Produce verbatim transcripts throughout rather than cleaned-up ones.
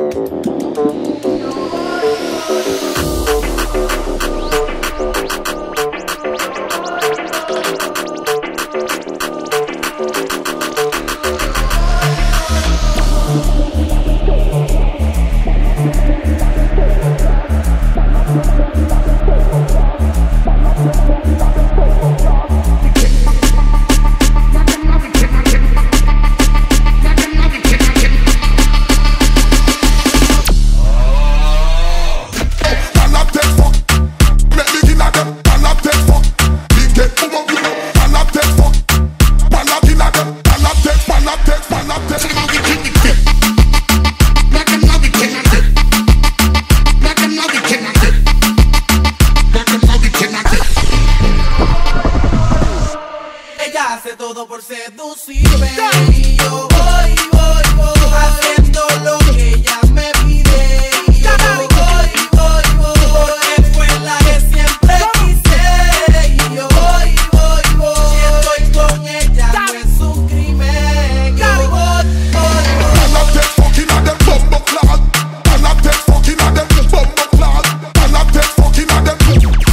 Hace todo por seducirme y yo voy, voy, voy haciendo lo que ella me pide. Y yo voy, voy, voy, porque fue la que siempre quise. Y yo voy, voy, voy, si estoy con ella no es un crimen. Yo voy, voy, voy. And I take fucking at them bumbo clad. And I take fucking at them bumbo clad. And I take fucking at them.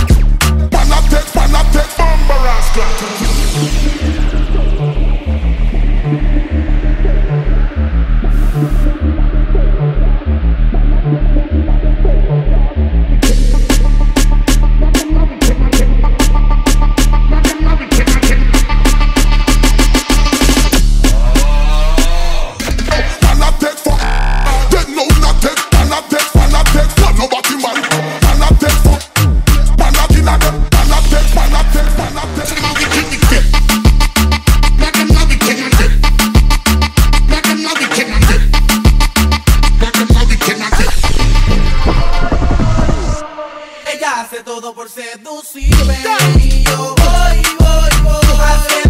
And I take, and I take bumbo rascal. Ella hace todo por seducirme y yo voy, voy, voy haciendo